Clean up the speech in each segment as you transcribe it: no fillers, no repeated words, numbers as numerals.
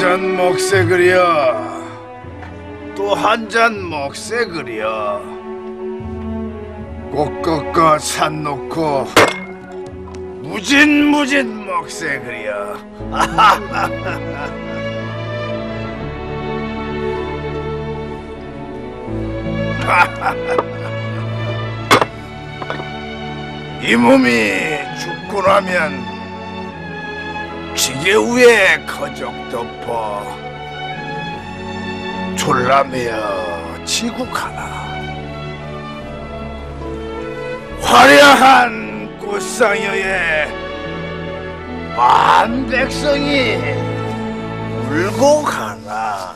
잔 먹세 그려. 또 한 잔 먹세 그려. 꼭 꺾어 산 놓고 무진 먹세 그려. 이 몸이 죽고 나면 지게 위에 거적 덮어 졸라매어 지구 가나. 화려한 꽃상여에 만 백성이 울고 가나.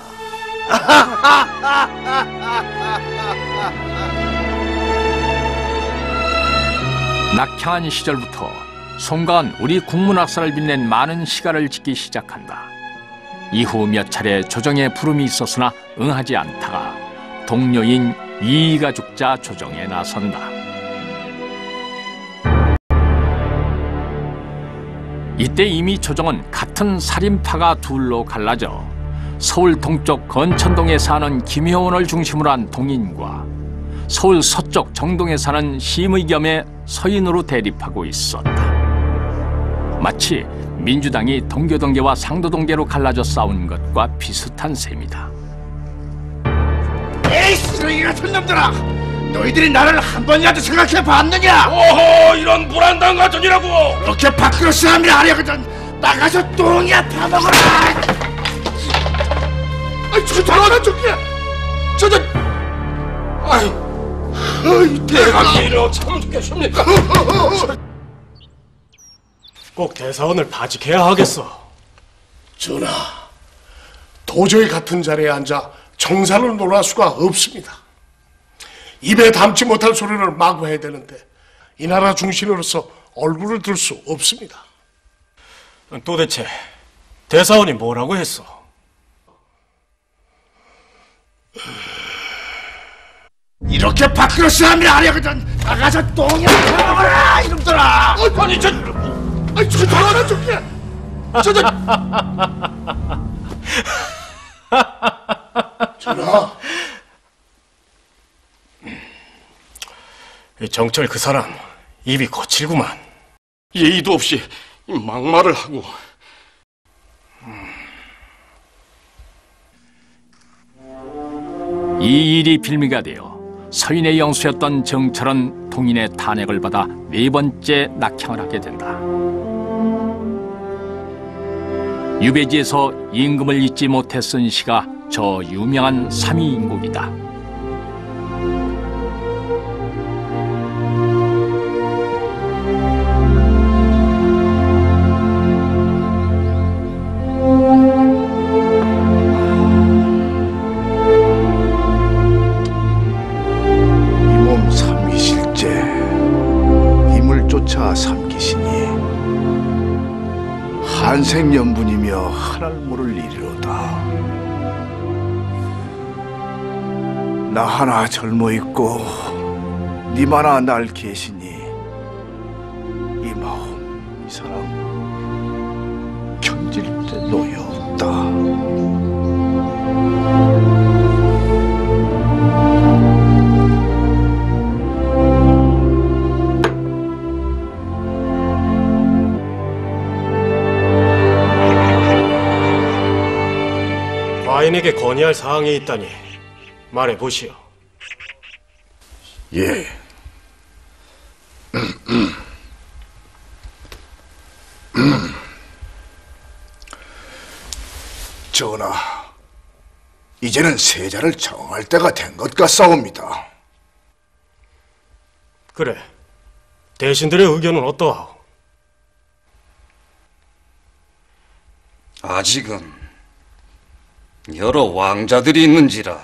낙향한 시절부터 송강은 우리 국문학사를 빛낸 많은 시가를 짓기 시작한다. 이후 몇 차례 조정의 부름이 있었으나 응하지 않다가 동료인 이이가 죽자 조정에 나선다. 이때 이미 조정은 같은 살인파가 둘로 갈라져 서울 동쪽 건천동에 사는 김효원을 중심으로 한 동인과 서울 서쪽 정동에 사는 심의겸의 서인으로 대립하고 있었다. 마치 민주당이 동교동계와 상도동계로 갈라져 싸운 것과 비슷한 셈이다. 에이 쓰레기 같은 놈들아! 너희들이 나를 한 번이라도 생각해 봤느냐? 오호, 이런 불안당 같으니라고! 그렇게 밖으로 사람이 하려거든 나가서 똥이야 파먹어라! 아이, 저 당연한 적이야! 아이, 대감이로 참 좋겠습니까? 꼭 대사원을 파직해야 하겠어. 전하, 도저히 같은 자리에 앉아 정사를 논할 수가 없습니다. 입에 담지 못할 소리를 마구 해야 되는데 이 나라 중신으로서 얼굴을 들 수 없습니다. 도대체 대사원이 뭐라고 했어? 이렇게 밖으로 사람이 하려거든 나가서 똥이야 파먹어라 이놈들아! 아니 저 당연한 적이야! 전하, 정철 그 사람 입이 거칠구만. 예의도 없이 막말을 하고. 이 일이 빌미가 되어 서인의 영수였던 정철은 동인의 탄핵을 받아 네 번째 낙향을 하게 된다. 유배지에서 임금을 잊지 못해 쓴 시가 저 유명한 삼위인곡이다. 한생연분이며 하늘 모를 일이로다. 나 하나 젊어 있고 님 하나 날 계시니 이 마음 이 사람 견딜 데 노여 없다. 과인에게 건의할 사항이 있다니 말해보시오. 예. 전하, 이제는 세자를 정할 때가 된 것 같사옵니다. 그래, 대신들의 의견은 어떠하오? 아직은 여러 왕자들이 있는지라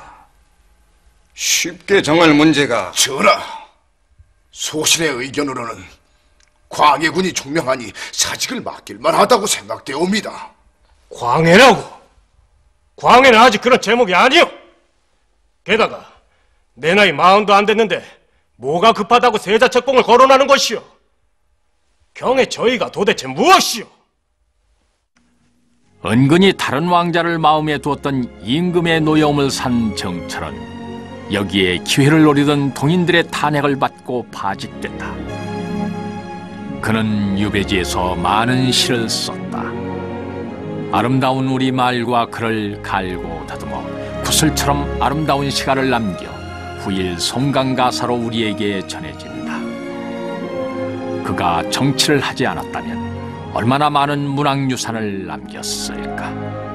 쉽게 정할 문제가. 전하, 소신의 의견으로는 광해군이 총명하니 사직을 맡길만 하다고 생각되옵니다. 광해라고? 광해는 아직 그런 제목이 아니오. 게다가 내 나이 40도 안 됐는데 뭐가 급하다고 세자 책봉을 거론하는 것이오? 경의 저희가 도대체 무엇이오? 은근히 다른 왕자를 마음에 두었던 임금의 노여움을 산 정철은 여기에 기회를 노리던 동인들의 탄핵을 받고 파직된다. 그는 유배지에서 많은 시를 썼다. 아름다운 우리말과 글을 갈고 다듬어 구슬처럼 아름다운 시가를 남겨 후일 송강 가사로 우리에게 전해진다. 그가 정치를 하지 않았다면 얼마나 많은 문학유산을 남겼을까.